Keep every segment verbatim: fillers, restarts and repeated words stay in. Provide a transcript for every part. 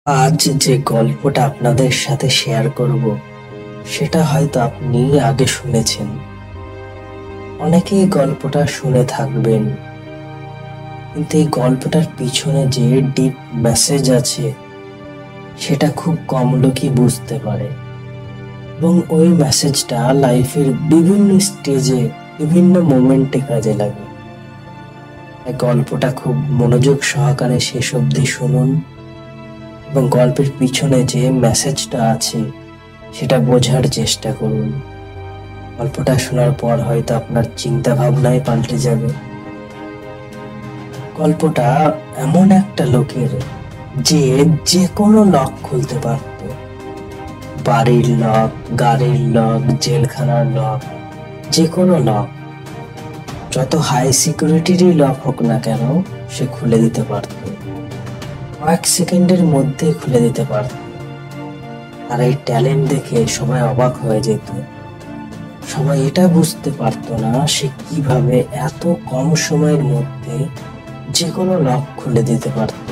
আজ যে গল্পটা আপনাদের সাথে শেয়ার করব সেটা হয়তো আপনি আগে শুনেছেন। অনেকেই গল্পটা শুনে থাকবেন, কিন্তু এই গল্পটার পিছনে যে ডিপ মেসেজ আছে সেটা খুব কম লোকই বুঝতে পারে, এবং ওই মেসেজটা লাইফের বিভিন্ন স্টেজে বিভিন্ন মোমেন্টে কাজে লাগে। এই গল্পটা খুব মনোযোগ সহকারে শেষ অবধি শুনুন এবং গল্পের পিছনে যে মেসেজটা আছে সেটা বোঝার চেষ্টা করুন। গল্পটা শোনার পর হয়তো আপনার চিন্তা ভাবনাই পাল্টে যাবে। গল্পটা এমন একটা লোকের যে যে কোনো লক খুলতে পারত, বাড়ির লক, গাড়ির লক, জেলখানার লক, যে কোনো লক, যত হাই সিকিউরিটিরই লক হোক না কেন সে খুলে দিতে পারত, কয়েক সেকেন্ডের মধ্যে খুলে দিতে পারত। আর এই ট্যালেন্ট দেখে সবাই অবাক হয়ে যেত। সবাই এটা বুঝতে পারতো না সে কিভাবে এত কম সময়ের মধ্যে যে কোনো লক খুলে দিতে পারত।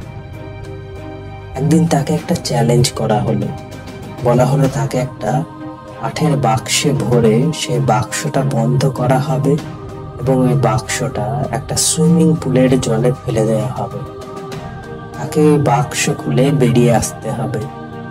একদিন তাকে একটা চ্যালেঞ্জ করা হলো। বলা হলো তাকে একটা কাঠের বাক্সে ভরে সেই বাক্সটা বন্ধ করা হবে এবং ওই বাক্সটা একটা সুইমিং পুলের জলে ফেলে দেওয়া হবে। তাকে ওই বাক্স খুলে বেরিয়ে আসতে হবে।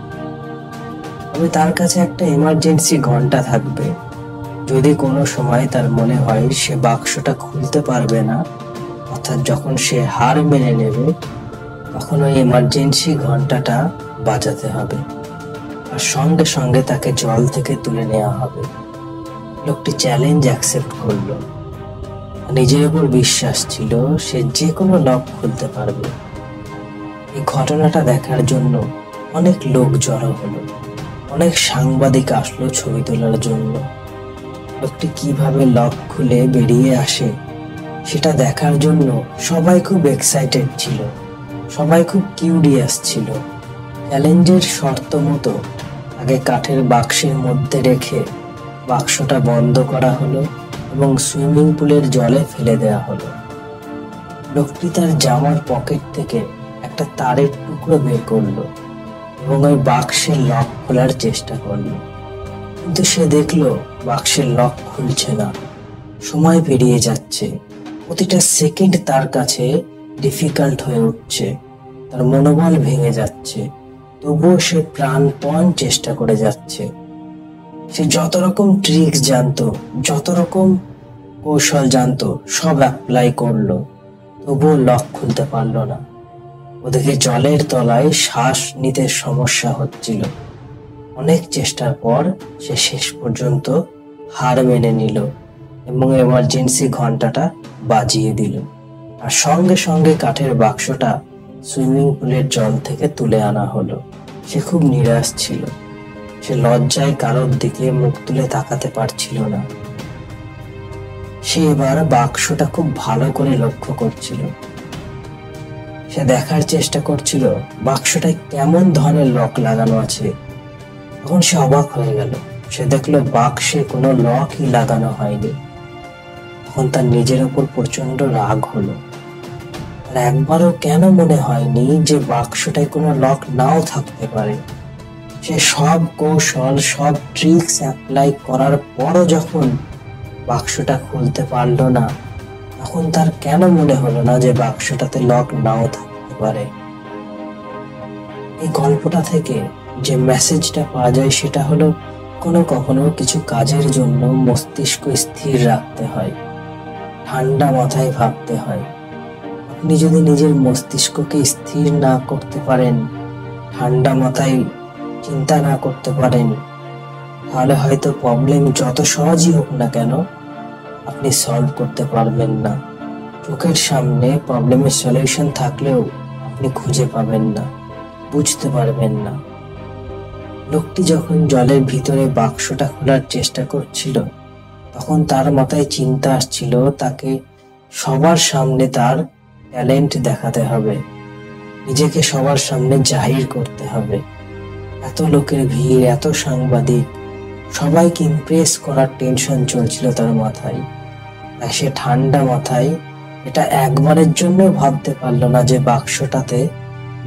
তবে তার কাছে একটা এমার্জেন্সি ঘন্টা থাকবে। যদি কোনো সময় তার মনে হয় সে বাক্সটা খুলতে পারবে না, অর্থাৎ যখন সে হার মেনে নেবে, তখন ওই এমার্জেন্সি ঘন্টাটা বাজাতে হবে আর সঙ্গে সঙ্গে তাকে জল থেকে তুলে নেওয়া হবে। লোকটি চ্যালেঞ্জ অ্যাকসেপ্ট করলো। নিজের উপর বিশ্বাস ছিল সে যে কোনো লক খুলতে পারবে। এই ঘটনাটা দেখার জন্য অনেক লোক জড়ো হলো, অনেক সাংবাদিক আসলো ছবি তোলার জন্য। লোকটি কিভাবে লক খুলে বেরিয়ে আসে সেটা দেখার জন্য সবাই খুব এক্সাইটেড ছিল, সবাই খুব কিউরিয়াস ছিল। চ্যালেঞ্জের শর্ত মতো আগে কাঠের বাক্সের মধ্যে রেখে বাক্সটা বন্ধ করা হলো এবং সুইমিং পুলের জলে ফেলে দেওয়া হলো। লোকটি তার জামার পকেট থেকে একটা তারের টুকরো বের করলো এবং ওই বাক্সের লক খোলার চেষ্টা করলো, কিন্তু সে দেখলো বাক্সের লক খুলছে না। সময় পেরিয়ে যাচ্ছে, প্রতিটা সেকেন্ড তার কাছে ডিফিকাল্ট হয়ে উঠছে, তার মনোবল ভেঙে যাচ্ছে। তবুও সে প্রাণপণ চেষ্টা করে যাচ্ছে। সে যত রকম ট্রিক্স জানতো, যত রকম কৌশল জানতো, সব অ্যাপ্লাই করলো, তবুও লক খুলতে পারলো না। ওদিকে জলের তলায় শ্বাস নিতে সমস্যা হচ্ছিল। অনেক চেষ্টার পর সে শেষ পর্যন্ত হার মেনে নিল এবং এমার্জেন্সি ঘন্টাটা বাজিয়ে দিল। আর সঙ্গে সঙ্গে কাঠের বাক্সটা সুইমিং পুলের জল থেকে তুলে আনা হলো। সে খুব নিরাশ ছিল। সে লজ্জায় কারোর দিকে মুখ তুলে তাকাতে পারছিল না। সে এবার বাক্সটা খুব ভালো করে লক্ষ্য করছিল। সে দেখার চেষ্টা করছিল বাক্সটায় কেমন ধরনের লক লাগানো আছে। তখন সে অবাক হয়ে গেল। সে দেখলো বাক্সে কোনো লকই লাগানো হয়নি। তখন তার নিজের উপর প্রচন্ড রাগ হলো। আর একবারও কেন মনে হয়নি যে বাক্সটায় কোনো লক নাও থাকতে পারে। সে সব কৌশল, সব ট্রিক্স অ্যাপ্লাই করার পরও যখন বাক্সটা খুলতে পারলো না, তখন তার কেন মনে হলো না যে বাক্সটাতে লক নাও থাকতে পারে। এই গল্পটা থেকে যে মেসেজটা পাওয়া যায় সেটা হলো, কোনো কখনো কিছু কাজের জন্য মস্তিষ্ক স্থির রাখতে হয়, ঠান্ডা মাথায় ভাবতে হয়। আপনি যদি নিজের মস্তিষ্ককে স্থির না করতে পারেন, ঠান্ডা মাথায় চিন্তা না করতে পারেন, তাহলে হয়তো প্রবলেম যত সহজই হোক না কেন আপনি সলভ করতে পারবেন না। চোখের সামনে প্রবলেমের সলিউশন থাকলেও আপনি খুঁজে পাবেন না, বুঝতে পারবেন না। লোকটি যখন জলের ভিতরে বাক্সটা খোলার চেষ্টা করছিল, তখন তার মাথায় চিন্তা আসছিল তাকে সবার সামনে তার ট্যালেন্ট দেখাতে হবে, নিজেকে সবার সামনে জাহির করতে হবে। এত লোকের ভিড়, এত সাংবাদিক, সবাইকে ইমপ্রেস করার টেনশন চলছিল তার মাথায়। তাই সে ঠান্ডা মাথায় এটা একবারের জন্য ভাবতে পারলো না যে বাক্সটাতে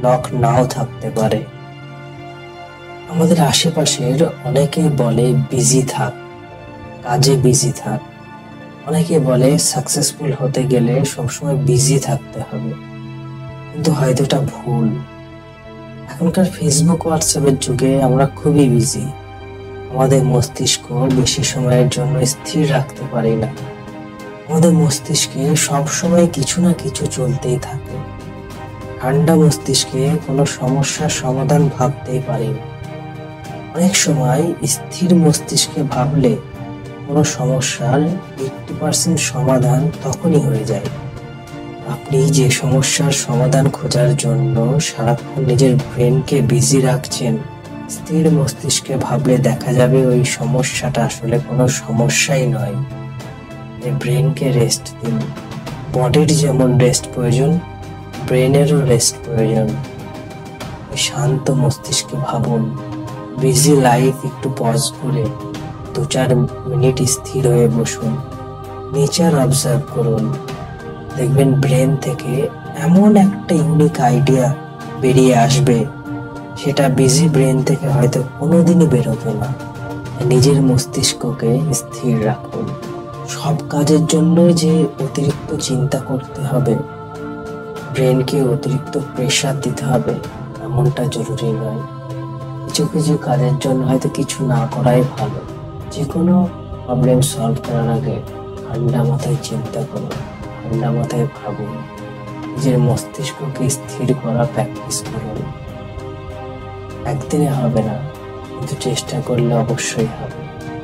লক নাও থাকতে পারে। আমাদের আশেপাশের অনেকে বলে বিজি থাক, কাজে বিজি থাক। অনেকে বলে সাকসেসফুল হতে গেলে সবসময় বিজি থাকতে হবে, কিন্তু হয়তো এটা ভুল। এখনকার ফেসবুক হোয়াটসঅ্যাপের যুগে আমরা খুবই বিজি। আমাদের মস্তিষ্ক বেশি সময়ের জন্য স্থির রাখতে পারি না। আমাদের মস্তিষ্কে সবসময় কিছু না কিছু চলতেই থাকে। ঠান্ডা মস্তিষ্কে কোনো সমস্যার সমাধান ভাবতেই পারি না। অনেক সময় স্থির মস্তিষ্কে ভাবলে কোনো সমস্যার এইটটি পার্সেন্ট সমাধান তখনই হয়ে যায়। আপনি যে সমস্যার সমাধান খোঁজার জন্য সারাক্ষণ নিজের ব্রেনকে বিজি রাখছেন, স্থির মস্তিষ্কে ভাবলে দেখা যাবে ওই সমস্যাটা আসলে কোনো সমস্যাই নয়। এই ব্রেনকে রেস্ট দিন। বডির যেমন রেস্ট প্রয়োজন, ব্রেনেরও রেস্ট প্রয়োজন। শান্ত মস্তিষ্কে ভাবুন। বিজি লাইফ একটু পজ করে দু চার মিনিট স্থির হয়ে বসুন, নেচার অবজার্ভ করুন। দেখবেন ব্রেন থেকে এমন একটা ইউনিক আইডিয়া বেরিয়ে আসবে, সেটা বিজি ব্রেন থেকে হয়তো কোনোদিনই বেরোতো না। নিজের মস্তিষ্ককে স্থির রাখুন। সব কাজের জন্য যে অতিরিক্ত চিন্তা করতে হবে, ব্রেনকে অতিরিক্ত প্রেশার দিতে হবে, এমনটা জরুরি নয়। কিছু কিছু কাজের জন্য হয়তো কিছু না করাই ভালো। যে কোনো প্রবলেম সলভ করার আগে ঠান্ডা মাথায় চিন্তা করুন, ঠান্ডা মাথায় ভাবুন, নিজের মস্তিষ্ককে স্থির করা প্র্যাকটিস করুন। একদিনে হবে না, কিন্তু চেষ্টা করলে অবশ্যই হবে।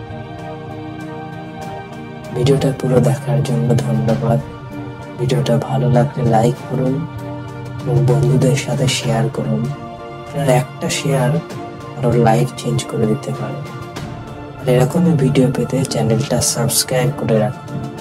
ভিডিওটা পুরো দেখার জন্য ধন্যবাদ। ভিডিওটা ভালো লাগলে লাইক করুন এবং বন্ধুদের সাথে শেয়ার করুন। আপনার একটা শেয়ার আরো লাইফ চেঞ্জ করে দিতে পারে। আর এরকমই ভিডিও পেতে চ্যানেলটা সাবস্ক্রাইব করে রাখুন।